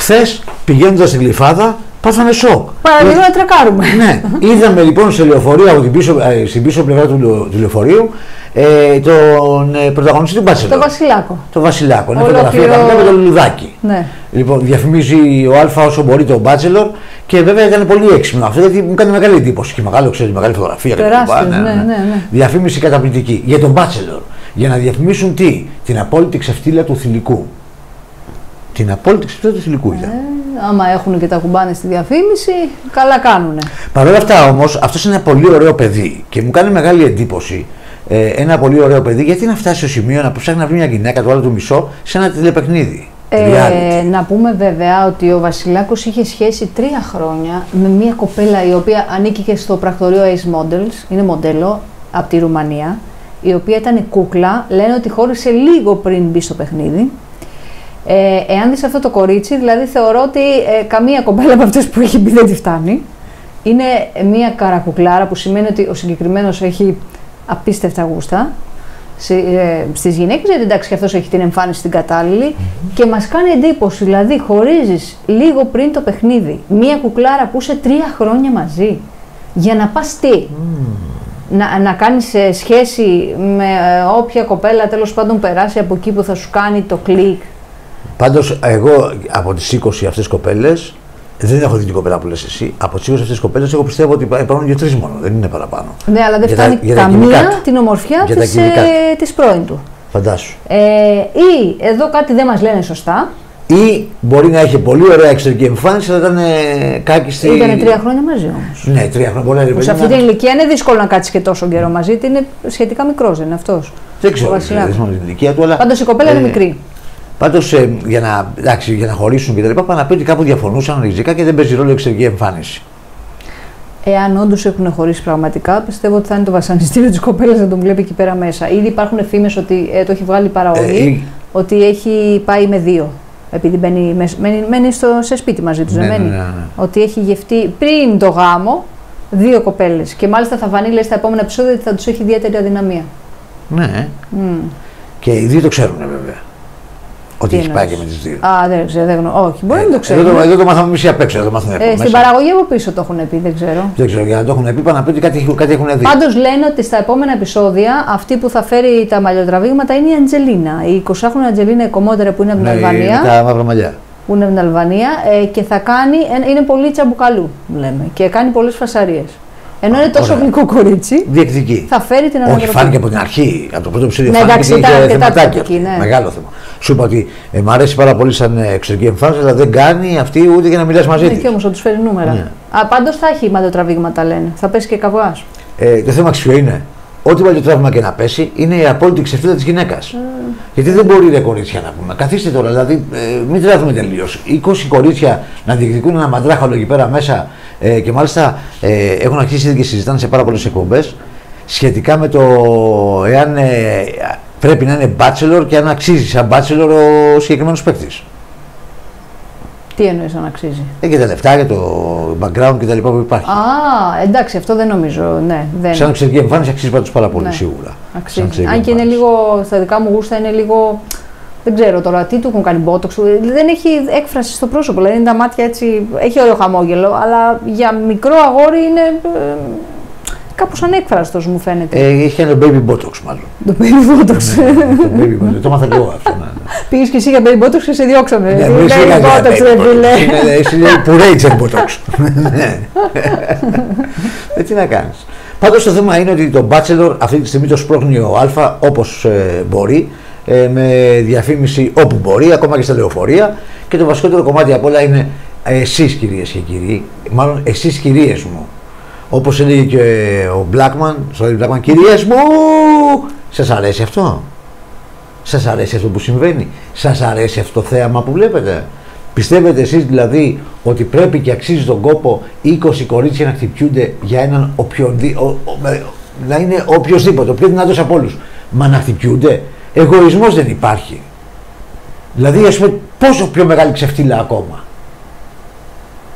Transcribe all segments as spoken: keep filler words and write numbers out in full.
χθες πηγαίνοντας στην Γλυφάδα, πάθανε σοκ. Παραλίγο να τρακάρουμε. Ναι, είδαμε λοιπόν σε λεωφορείο από την πίσω, στην πίσω πλευρά του, του λεωφορείου ε, τον ε, πρωταγωνιστή του Μπάτσελορ. Το Βασιλάκο. Το Βασιλάκο. Είναι Ολόκληρο... φωτογραφία με το λουλουδάκι. Ναι. Λοιπόν, διαφημίζει ο Α όσο μπορεί τον Μπάτσελορ και βέβαια ήταν πολύ έξυπνο αυτό γιατί μου κάνει μεγάλη εντύπωση. Και μεγάλο, ξέρει, μεγάλη φωτογραφία. Τεράστιο, ναι, ναι, ναι, ναι. Διαφήμιση καταπληκτική για τον Μπάτσελορ. Για να διαφημίσουν τι, την απόλυτη ξεφτύλα του θηλυκού. Την απόλυτη ξεφτύλα του θηλυκού ήταν. Ε, άμα έχουν και τα κουμπάνε στη διαφήμιση, καλά κάνουνε. Παρ' όλα αυτά όμως, αυτός είναι ένα πολύ ωραίο παιδί και μου κάνει μεγάλη εντύπωση. Ε, ένα πολύ ωραίο παιδί, γιατί να φτάσει στο σημείο να ψάχνει να βρει μια γυναίκα του άλλου του μισό σε ένα τηλεπαιχνίδι. Ε, να πούμε βέβαια ότι ο Βασιλάκος είχε σχέση τρία χρόνια με μια κοπέλα η οποία ανήκει και στο πρακτορείο Ace Models, είναι μοντέλο από τη Ρουμανία, η οποία ήταν κούκλα, λένε ότι χώρισε λίγο πριν μπει στο παιχνίδι. Ε, εάν δεις αυτό το κορίτσι, δηλαδή θεωρώ ότι ε, καμία κοπέλα από αυτές που έχει μπει δεν τη φτάνει. Είναι μια καρακουκλάρα που σημαίνει ότι ο συγκεκριμένος έχει απίστευτα γούστα σε, ε, στις γυναίκες, γιατί εντάξει και αυτός έχει την εμφάνιση την κατάλληλη mm-hmm. και μας κάνει εντύπωση, δηλαδή χωρίζεις λίγο πριν το παιχνίδι μια κουκλάρα που είσαι τρία χρόνια μαζί για να πας τι, mm. να, να κάνεις ε, σχέση με ε, όποια κοπέλα τέλος πάντων περάσει από εκεί που θα σου κάνει το κλικ. Πάντως εγώ από τις είκοσι αυτές κοπέλες, δεν έχω δει την κοπέλα που λες εσύ, από τις είκοσι αυτές κοπέλες εγώ πιστεύω ότι υπάρχουν δύο-τρεις μόνο, δεν είναι παραπάνω. Ναι, αλλά δεν φτάνει τα, καμία την ομορφιά της, ε, της πρώην του. Φαντάσου. Ε, ή εδώ κάτι δεν μας λένε σωστά. Ή μπορεί να έχει πολύ ωραία εξωτερική εμφάνιση, αλλά ήταν κάκιστη. Ήταν τρία χρόνια μαζί όμως. Ναι, τρία χρόνια. Πολλά σε αυτή την ηλικία είναι δύσκολο να κάτσει και τόσο καιρό μαζί, γιατί είναι σχετικά μικρός, δεν είναι αυτός. Δεν ξέρω την ηλικία του, αλλά. Πάντως η κοπέλα ε, είναι μικρή. Πάντως ε, για, να, εντάξει, για να χωρίσουν και τα λοιπά, πάνε να πει ότι κάπου διαφωνούσαν ριζικά και δεν παίζει ρόλο η εξωτερική εμφάνιση. Εάν όντως έχουν χωρίσει πραγματικά, πιστεύω ότι θα είναι το βασανιστήριο της κοπέλας να τον βλέπει εκεί πέρα μέσα. Ήδη υπάρχουν φήμες ότι ε, το έχει βγάλει παραολή, ε, ότι έχει πάει με δύο. Επειδή μένει, μένει, μένει στο, σε σπίτι μαζί τους, ναι, δεν μένει. Ναι, ναι, ναι. Ότι έχει γευτεί πριν το γάμο δύο κοπέλες. Και μάλιστα θα φανεί, λέει, στα επόμενα επεισόδια ότι θα τους έχει ιδιαίτερη αδυναμία. Ναι. Mm. Και οι δύο το ξέρουν βέβαια. Ότι έχει πάει και με τις δύο. Α, δεν ξέρω, δεν γνωρίζω. Όχι, μπορεί ε, να το ξέρουν. Εδώ, το, εδώ το μάθαμε εμείς απ' έξω. Εδώ το ε, στην παραγωγή από πίσω το έχουν πει, δεν ξέρω. Δεν ξέρω, για να το έχουν πει, πάνε να πει ότι κάτι, κάτι έχουν δει. Πάντως λένε ότι στα επόμενα επεισόδια αυτή που θα φέρει τα μαλλιοτραβήγματα είναι η Αντζελίνα. Η εικοσάχρονη Αντζελίνα, η κομμότερη που είναι από την ναι, Αλβανία. Τα μαύρα μαλλιά. Που είναι από την Αλβανία ε, και θα κάνει. Είναι πολύ τσαμπουκαλού, λέμε. Και κάνει πολλές φασαρίες. Ενώ είναι τόσο γλυκό κορίτσι. Διεκδικεί. Θα φέρει την ανατροπή. Όχι, φάνηκε από την αρχή. Από το πρώτο επεισόδιο ναι, φάνηκε ότι είχε θεματάκια. Ναι. Μεγάλο θέμα. Σου είπα ότι ε, μ' αρέσει πάρα πολύ σαν εξωτερική εμφάνιση, αλλά δεν κάνει αυτή ούτε για να μιλάς μαζί της. Έχει όμως, θα τους φέρει νούμερα. Ναι. Α, πάντως θα έχει μαλλιοτραβήγματα, λένε. Θα πέσει και καβγάς. Ε, το θέμα ποιο είναι. Ό,τι μαλλιοτράβημα και να πέσει είναι η απόλυτη ξεφτύλα της γυναίκας. Mm. Γιατί δεν μπορεί ρε κορίτσια να πούμε. Καθίστε τώρα, δηλαδή ε, μην τρέχουμε τελείως. είκοσι κορίτσια να διεκδικούν ένα μαντράχαλο εκεί πέρα μέσα ε, και μάλιστα ε, έχουν αρχίσει ήδη και συζητάνε σε πάρα πολλές εκπομπές σχετικά με το εάν ε, πρέπει να είναι bachelor και αν αξίζει σαν bachelor ο συγκεκριμένος παίκτης. Τι εννοείς αν αξίζει? Ε, και τα λεφτά και το background και τα λοιπά που υπάρχει. Α, εντάξει, αυτό δεν νομίζω. Ναι, δεν. Σαν εξωτερική εμφάνιση αξίζει πάντως πάρα πολύ, ναι, σίγουρα. Αξίζει. Αν και είναι λίγο, στα δικά μου γούστα είναι λίγο. Δεν ξέρω τώρα τι του έχουν κάνει μπότοξ. Δεν έχει έκφραση στο πρόσωπο. Δηλαδή είναι τα μάτια έτσι. Έχει ωραίο χαμόγελο, αλλά για μικρό αγόρι είναι. Ε, κάπως ανέκφραστος μου φαίνεται. Ε, έχει ένα baby botox μάλλον. Το baby botox. Ναι, το baby botox. Το μάθα και εγώ αυτό. Ναι, ναι. Πήγες και εσύ για baby botox και σε διώξαμε. Ναι, baby botox, ρε φίλε. Εσύ λέει πουρέιτσερ botox. Ε, τι να κάνεις. Πάντως το θέμα είναι ότι το Bachelor αυτή τη στιγμή το σπρώχνει ο Α όπως ε, μπορεί, ε, με διαφήμιση όπου μπορεί, ακόμα και στα λεωφορεία. Και το βασικότερο κομμάτι απ' όλα είναι εσείς κυρίες και κύριοι, μάλλον εσείς κυρίες μου. Όπως έλεγε και ο Blackman, στο Blackman, κυρίες μου, σας αρέσει αυτό? Σας αρέσει αυτό που συμβαίνει? Σας αρέσει αυτό το θέαμα που βλέπετε? Πιστεύετε εσείς δηλαδή ότι πρέπει και αξίζει τον κόπο είκοσι κορίτσια να χτυπιούνται για έναν οποιοδήποτε, να είναι οποιοδήποτε, ο πιο δυνατός από όλους, μα να χτυπιούνται? Εγωισμός δεν υπάρχει. Δηλαδή, ας πούμε, πόσο πιο μεγάλη ξεφτύλα ακόμα.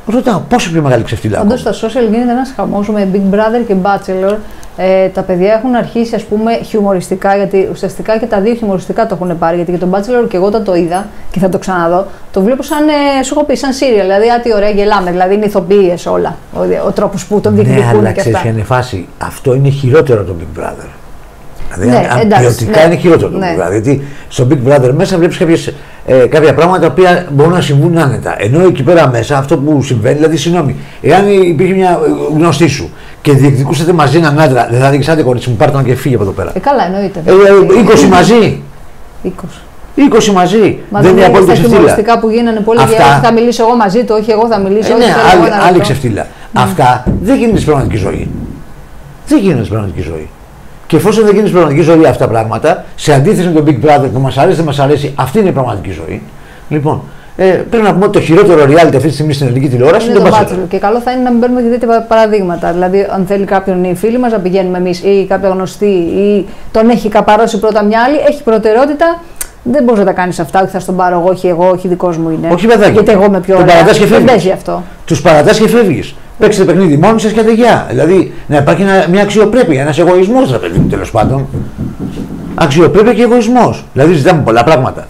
Ρωτάω, πόσο πιο μεγάλη ξεφτύλα. Όντως στα social γίνεται ένας χαμός με Big Brother και Bachelor. Ε, τα παιδιά έχουν αρχίσει, ας πούμε, χιουμοριστικά, γιατί ουσιαστικά και τα δύο χιουμοριστικά το έχουν πάρει. Γιατί και τον Bachelor και εγώ όταν το είδα και θα το ξαναδώ, το βλέπω σαν, ε, σου έχω πει, σαν serial. Δηλαδή, α, τι ωραία, γελάμε. Δηλαδή, είναι ηθοποιίες όλα. Ο, ο τρόπος που τον διεκδικούν, ναι, αλλά και αυτά. ξέρεις, είναι φάση. Αυτό είναι χειρότερο το Big Brother. Δηλαδή, ναι, αν εντάξει, ποιοτικά ναι, είναι χειρότερο το ναι. Big Brother. Γιατί στο Big Brother μέσα βλέπεις κάποιες, ε, κάποια πράγματα τα οποία μπορούν να συμβούν άνετα. Ενώ εκεί πέρα μέσα αυτό που συμβαίνει, δηλαδή, συγγνώμη, εάν υπήρχε μια γνωστή σου και διεκδικούσατε μαζί έναν άντρα, δεν θα δείξατε κορίτσι μου, πάρτε τον και φύγε από εδώ πέρα. Ε, καλά, εννοείται. Ε, είκοσι μαζί. είκοσι. είκοσι μαζί. Μα δεν είναι απόλυτη ξεφτύλα. Στα χιουμοριστικά που γίνανε πολύ, αυτά... όχι θα μιλήσω εγώ μαζί του, όχι εγώ θα μιλήσω. Ε, όχι, ναι, θέλω άλλη, εγώ άλλη ξεφτύλα. Mm. Αυτά δεν γίνονται στην πραγματική ζωή. Δεν γίνονται στην πραγματική ζωή. Και εφόσον δεν γίνει στην πραγματική ζωή αυτά τα πράγματα, σε αντίθεση με τον Big Brother που μας αρέσει, δεν μας αρέσει, αυτή είναι η πραγματική ζωή. Λοιπόν, ε, πρέπει να πούμε ότι το χειρότερο reality αυτή τη στιγμή στην ελληνική τηλεόραση είναι, είναι το Bachelor. Και καλό θα είναι να μην παίρνουμε και τέτοια παραδείγματα. Δηλαδή, αν θέλει κάποιον οι φίλοι μας να πηγαίνουμε εμείς ή κάποια γνωστή ή τον έχει καπαρώσει πρώτα μια άλλη, έχει προτεραιότητα. Δεν μπορεί να τα κάνει αυτά, όχι θα στον πάρω εγώ, όχι εγώ, όχι δικό μου είναι. Όχι, παιδάκι. Γιατί εγώ με πιο ωραία. Δεν παίζει αυτό. Του παρατάς και φεύγει. Παίξτε παιχνίδι μόνοι σα και αδεγιά. Δηλαδή να υπάρχει ένα, μια αξιοπρέπεια, ένα εγωισμό, ρε παιδί μου, τέλος πάντων. Αξιοπρέπεια και εγωισμό. Δηλαδή ζητάμε πολλά πράγματα.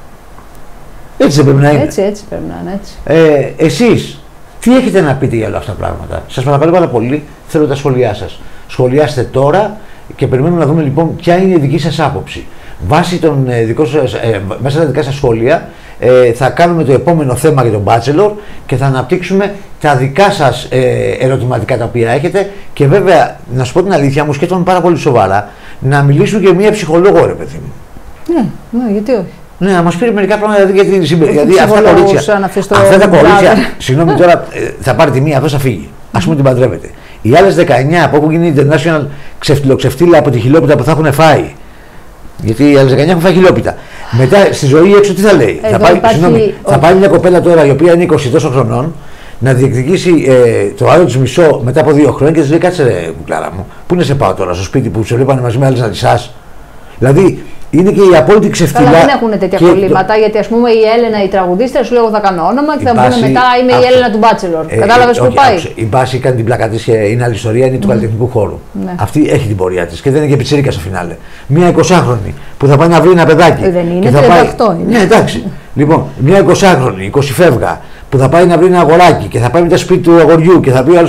Έτσι δεν πρέπει να είναι. Έτσι, έτσι πρέπει να είναι. Έτσι. Ε, εσείς, τι έχετε να πείτε για όλα αυτά τα πράγματα. Σας παρακαλώ πάρα πολύ, θέλω τα σχόλιά σας. Σχολιάστε τώρα και περιμένουμε να δούμε λοιπόν ποια είναι η δική σας άποψη. Βάσει των ε, δικών σας, ε, μέσα στα δικά σας σχόλια ε, θα κάνουμε το επόμενο θέμα για τον Bachelor και θα αναπτύξουμε τα δικά σας ε, ερωτηματικά τα οποία έχετε και βέβαια, να σου πω την αλήθεια, μου σκέφτομαι πάρα πολύ σοβαρά να μιλήσουμε και μία ψυχολόγο, ρε παιδί μου. Ναι, ναι, γιατί όχι. Ναι, να μας πει μερικά πράγματα για την συμπεριφορά. Γιατί αυτά τα κορίτσια, αυτά τα κορίτσια συγγνώμη τώρα, ε, θα πάρει τη μία, αυτό θα φύγει. Ας πούμε την παντρεύεται. Οι άλλες δεκαεννιά από όπου γίνει international ξεφτυλοξεφτύλα από τη χιλόπιτα που θα έχουν φάει. Γιατί οι άλλες δεκαεννιά έχουν φάει χιλόπιτα. Μετά στη ζωή έξω τι θα λέει. Θα πάει, υπάρχει... συγγνώμη, θα πάει μια κοπέλα τώρα η οποία είναι είκοσι τόσο χρονών να διεκδικήσει ε, το άλλο της μισό μετά από δύο χρόνια και της λέει κάτσε ρε κουκλάρα μου, πού είναι σε πάω τώρα στο σπίτι που σε βλέπανε μαζί με άλλες να τυσάς. Δηλαδή είναι και η απόλυτη ξεφτύλα. Αλλά δεν έχουν τέτοια κολλήματα το... γιατί ας πούμε η Έλενα η τραγουδίστρια σου λέει εγώ θα κάνω όνομα και θα μου πούνε μετά είμαι άκουσα. η Έλενα του Bachelor. Ε, Κατάλαβες που πάει. Άκουσα. Η Μπάση κάνει την πλάκα της και είναι άλλη ιστορία, είναι mm. του καλλιτεχνικού χώρου. Ναι. Αυτή έχει την πορεία της και δεν είναι και πιτσίρικα στο φινάλε. Μια εικοσάχρονη που θα πάει να βρει ένα παιδάκι. Ε, δεν είναι, και θα τριάντα οκτώ πάει... είναι. Ναι, εντάξει. Λοιπόν, μια εικοσάχρονη, είκοσι φεύγα που θα πάει να βρει ένα αγοράκι και θα πάει με τα σπίτι του αγοριού και θα πει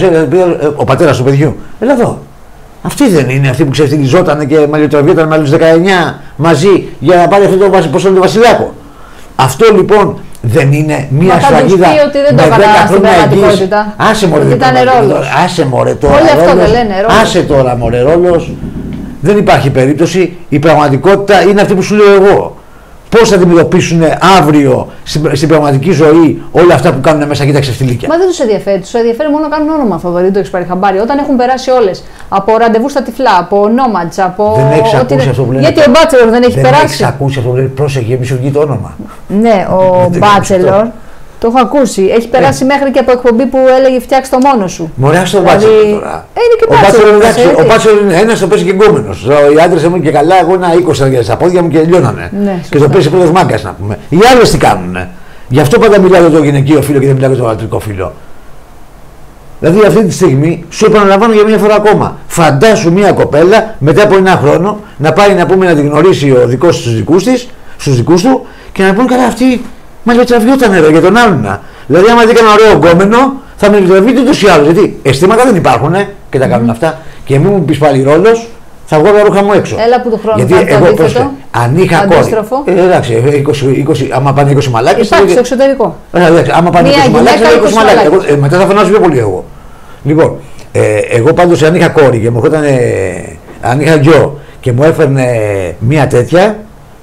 ο πατέρας του παιδιού. Έλα εδώ. Αυτή δεν είναι αυτή που ξεφτυλιζόταν και μαλλιοτραβιόταν με άλλους δεκαεννιά μαζί για να πάρει αυτό το, πώς το Βασιλιάκο. Αυτό λοιπόν δεν είναι μία σφραγίδα με δέκα χρόνια εγγύηση. Άσε μωρέ, ήταν ρόλος. Άσε μωρέ τώρα, όλοι αυτό δεν λένε ρόλος. Άσε τώρα μωρέ ρόλος. Δεν υπάρχει περίπτωση, η πραγματικότητα είναι αυτή που σου λέω εγώ. Πώς θα αντιμετωπίσουν αύριο στην, στην πραγματική ζωή όλα αυτά που κάνουν μέσα εκεί τα ξεφτιλίκια. Μα δεν τους ενδιαφέρει. Τους ενδιαφέρει μόνο να κάνουν όνομα, Θοδωρή, το έχεις πάρει χαμπάρι. Όταν έχουν περάσει όλες από ραντεβού στα τυφλά, από nomads, από. Δεν έχεις ακούσει αυτό που λένε. Γιατί ο Bachelor δεν έχει δεν περάσει. Δεν έχεις ακούσει αυτό που λένε. Πρόσεχε, μη σου βγει το όνομα. Ναι, ο Bachelor. Το έχω ακούσει. Έχει περάσει ε. μέχρι και από εκπομπή που έλεγε φτιάξτε το μόνο σου. Μωρά στο δηλαδή... Bachelor τώρα. Ε, είναι και ο Bachelor. Εντάξει, ο Bachelor είναι ένας, το παίζει και γκόμενος. Οι άντρες ήμουν και καλά, εγώ ένα είκοσι στα πόδια μου και λιώνανε. Ναι, και το παίζει πρώτος μάγκας να πούμε. Οι άλλες τι κάνουνε. Γι' αυτό πάντα μιλάω για το γυναικείο φύλο και δεν μιλάω για το ανδρικό φύλο. Δηλαδή αυτή τη στιγμή σου επαναλαμβάνω για μια φορά ακόμα. Φαντάσου μια κοπέλα μετά από ένα χρόνο να πάει να πούμε να την γνωρίσει ο δικός στους δικούς της, στους δικούς του και να πούνε καλά αυτή. Μα λιωτραβιόταν εδώ για τον άλλον. Δηλαδή, άμα δει ένα ωραίο γκόμενο, θα με λιωτραβείται ούτως ή άλλως. Γιατί αισθήματα δεν υπάρχουν ε, και τα κάνουν mm. αυτά. Και μην μου πει πάλι ρόλος, θα βγάλω τα ρούχα μου έξω. Έλα που του χρόνου γιατί θα εγώ πρόσφατα, αν είχα κόρη. Ε, εντάξει, είκοσι, είκοσι, άμα πάνε είκοσι μαλάκες. Υπάρχει στο εξωτερικό. Ε, εντάξει, άμα πάνε είκοσι μαλάκες, θα είκοσι μαλάκες. Εγώ, ε, μετά θα φωνάζω πιο πολύ εγώ. Λοιπόν, ε, εγώ πάντως αν είχα κόρη και μου έρχονταν. Ε, αν είχα γιο και μου έφερνε μία τέτοια,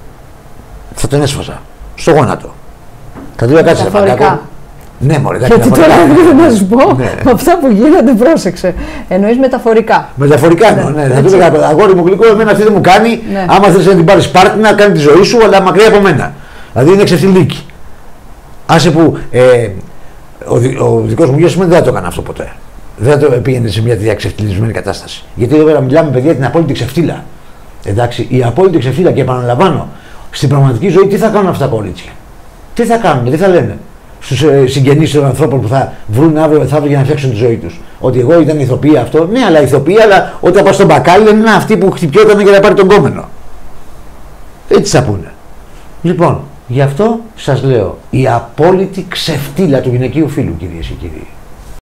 θα τον έσφαζα στο γόνατο. Θα του έλεγα κάτσε μεταφορικά. Ναι, μωρέ, γιατί τώρα δεν να σου πω, ναι. Με αυτά που γίνονται, πρόσεξε. Εννοείς μεταφορικά. Μεταφορικά, ναι. ναι. Θα του έλεγα, αγόρι μου γλυκό, εμένα αυτή δεν μου κάνει. Ναι. Άμα θέλεις να την πάρεις πάρτι, να κάνει τη ζωή σου, αλλά μακριά από μένα. Δηλαδή είναι ξεφτιλίκι. Άσε που ε, ο, ο δικός μου γιος δεν θα το έκανε αυτό ποτέ. Δεν θα το πήγαινε σε μια τέτοια ξεφτιλισμένη κατάσταση. Γιατί εδώ πέρα μιλάμε, παιδιά, την απόλυτη ξεφτύλα. Εντάξει, η απόλυτη ξεφτύλα και επαναλαμβάνω, στην πραγματική ζωή τι θα κάνουν αυτά τα κορίτσια. Τι θα κάνουν, τι θα λένε. στους ε, συγγενείς των ανθρώπων που θα βρουν αύριο μεθαύριο για να φτιάξουν τη ζωή τους. Ότι εγώ ήταν ηθοποιία αυτό. Ναι, αλλά ηθοποιία, αλλά όταν πας στον μπακάλι λένε αυτή που χτυπιόταν για να πάρει τον κόμενο. Έτσι θα πούνε. Λοιπόν, γι' αυτό σας λέω, η απόλυτη ξεφτύλα του γυναικείου φύλου, κυρίες και κύριοι.